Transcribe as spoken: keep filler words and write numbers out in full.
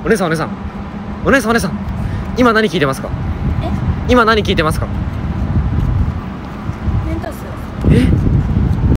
お姉さんお姉さんお姉さんお姉さん、今何聞いてますか？ え今何聞いてますか？ メンタス。 え